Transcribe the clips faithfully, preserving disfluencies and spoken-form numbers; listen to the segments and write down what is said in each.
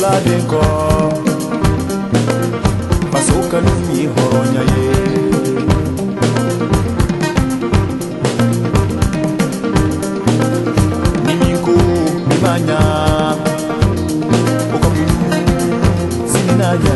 la denko Pasoka numi horonya ye Nimiko nimanya Okamu sininanya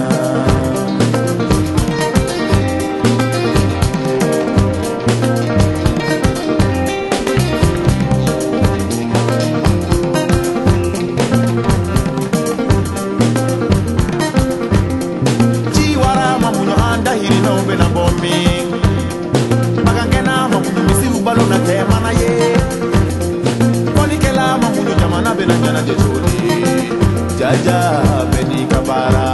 Jaja beni kabara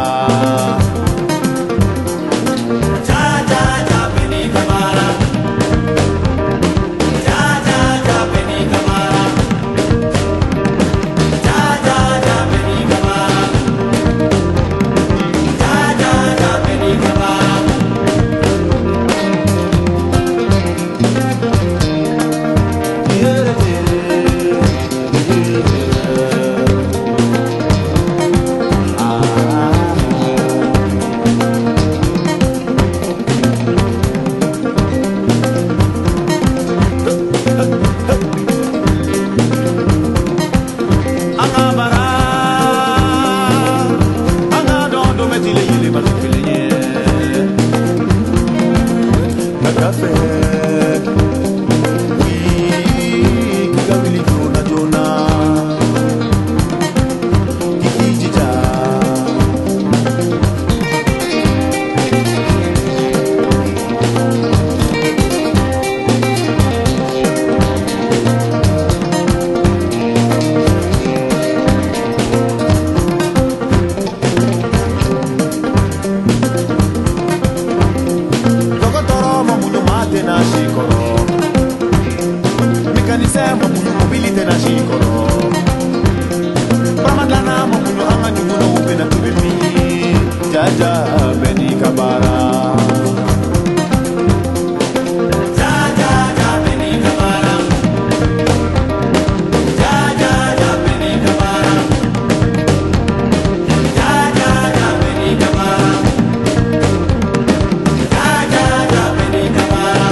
Jaja ja beni kabara Jaja ja beni kabara Jaja ja beni kabara Jaja ja beni kabara Café, oui, kikawili jona jona, kikijija. Na shikoro mekanisema munu mobilite na shikoro Ramadana munu angani munu ubena tubemi Jaja beni kabara Jaja ja beni kabara Jaja ja beni kabara Jaja ja beni kabara Jaja ja beni kabara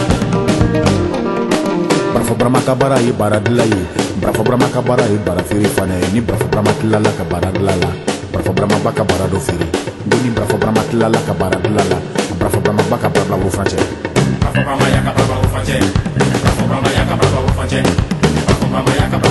Brafo brama kabara ye bara dilaye Brafo brama kabara ye bara firi fane Ni brafo brama tilala kabara dilala Brafo brama baka bara do firi Ni brafo brama tilala kabara dilala Brafo brama baka bara bla franche Brafo brama yaka bara bla franche Brafo brama yaka bara bla franche Brafo brama yaka